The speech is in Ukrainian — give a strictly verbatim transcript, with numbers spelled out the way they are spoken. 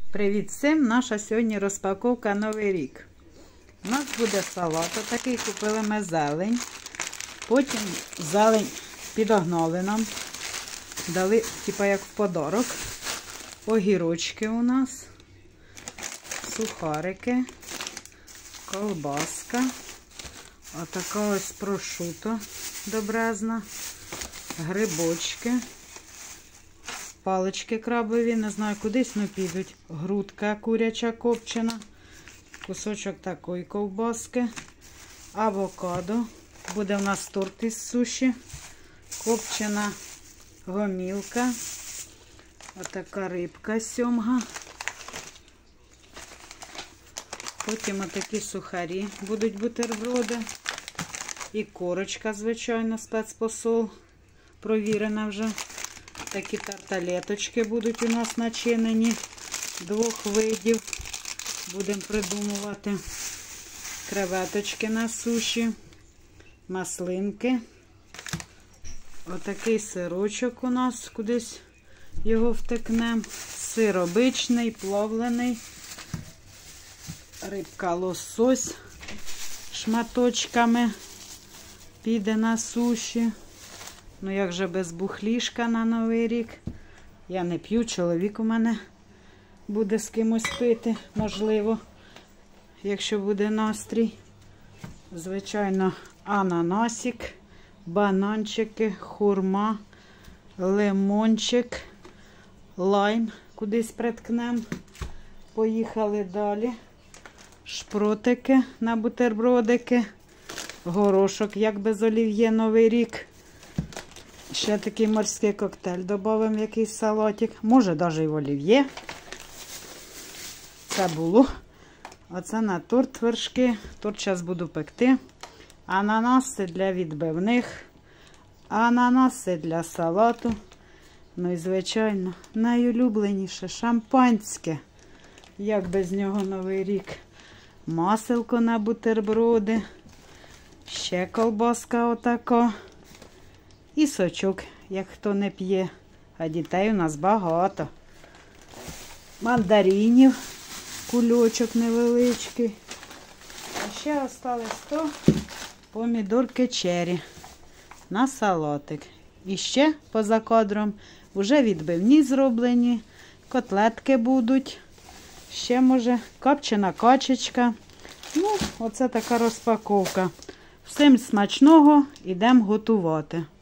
Привіт всім! Наша сьогодні розпаковка Новий рік. У нас буде салат, отакий купили ми зелень. Потім зелень підогнали нам. Дали, типа як в подарок. Огірочки у нас, сухарики, колбаска. Отака ось прошуто добрезна, грибочки. Палички крабові, не знаю, кудись, ну підуть. Грудка куряча копчена, кусочок такої ковбаски, авокадо. Буде у нас торт із суші, копчена гомілка, отака рибка сьомга. Потім отакі сухарі будуть бутерброди. І корочка, звичайно, спецпосол, провірена вже. Такі тарталеточки будуть у нас начинені двох видів. Будемо придумувати. Креветочки на суші, маслинки. Отакий сирочок у нас, кудись його втекнемо. Сир обичний, плавлений. Рибка лосось шматочками піде на суші. Ну, як же без бухлішка на Новий рік. Я не п'ю, чоловік у мене буде з кимось пити, можливо, якщо буде настрій. Звичайно, ананасик, бананчики, хурма, лимончик, лайм кудись приткнемо. Поїхали далі. Шпротики на бутербродики, горошок, як без олів'є Новий рік. Ще такий морський коктейль додамо, якийсь салатик. Може, навіть і в олів'є. Це було. Оце на торт вершки. Торт зараз буду пекти. Ананаси для відбивних. Ананаси для салату. Ну і, звичайно, найулюбленіше шампанське. Як без нього Новий рік. Маселко на бутерброди. Ще колбаска отака. І сочок, як хто не п'є. А дітей у нас багато. Мандаринів, кульочок невеличкий. А ще осталось то помідорки чері на салатик. І ще поза кадром вже відбивні зроблені, котлетки будуть. Ще, може, копчена качечка. Ну, оце така розпаковка. Всім смачного, ідемо готувати.